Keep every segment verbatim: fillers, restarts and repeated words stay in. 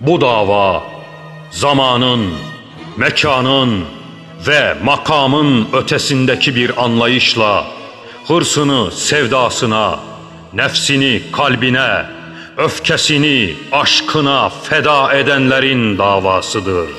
Bu dava zamanın, mekanın ve makamın ötesindeki bir anlayışla hırsını sevdasına, nefsini kalbine, öfkesini aşkına feda edenlerin davasıdır.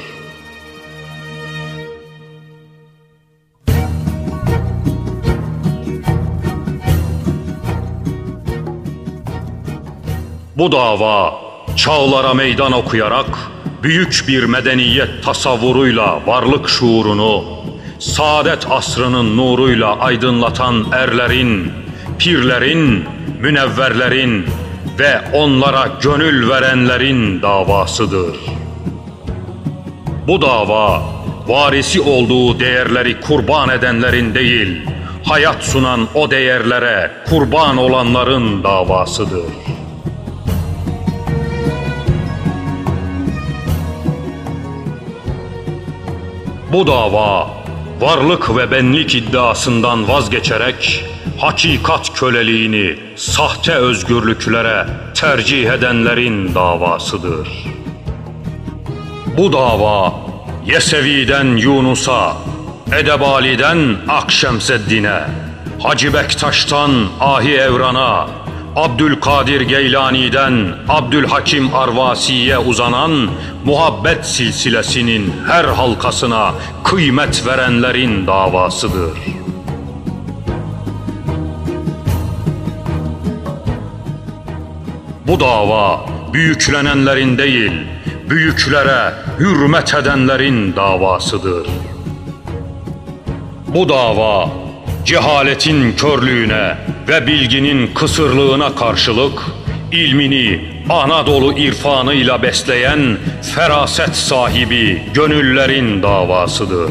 Bu dava çağlara meydan okuyarak büyük bir medeniyet tasavvuruyla varlık şuurunu, saadet asrının nuruyla aydınlatan erlerin, pirlerin, münevverlerin ve onlara gönül verenlerin davasıdır. Bu dava varisi olduğu değerleri kurban edenlerin değil, hayat sunan o değerlere kurban olanların davasıdır. Bu dava varlık ve benlik iddiasından vazgeçerek hakikat köleliğini sahte özgürlüklere tercih edenlerin davasıdır. Bu dava Yesevi'den Yunus'a, Edebali'den Akşemseddin'e, Hacı Bektaş'tan Ahi Evran'a, Abdülkadir Geylani'den Abdülhakim Arvasi'ye uzanan muhabbet silsilesinin her halkasına kıymet verenlerin davasıdır. Bu dava büyüklenenlerin değil, büyüklere hürmet edenlerin davasıdır. Bu dava cehaletin körlüğüne ve bilginin kısırlığına karşılık ilmini Anadolu irfanıyla besleyen feraset sahibi gönüllerin davasıdır.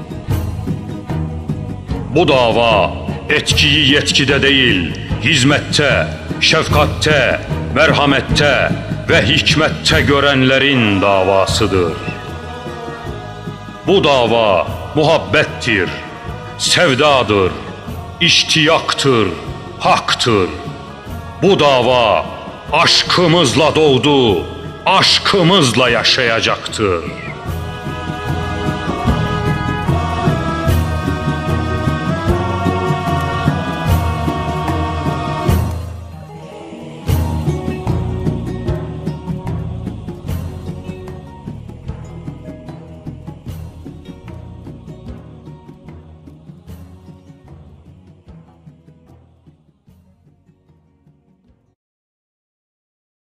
Bu dava etkiyi yetkide değil, hizmette, şefkatte, merhamette ve hikmette görenlerin davasıdır. Bu dava muhabbettir, sevdadır, iştiyaktır, haktır. Bu dava aşkımızla doğdu, aşkımızla yaşayacaktır.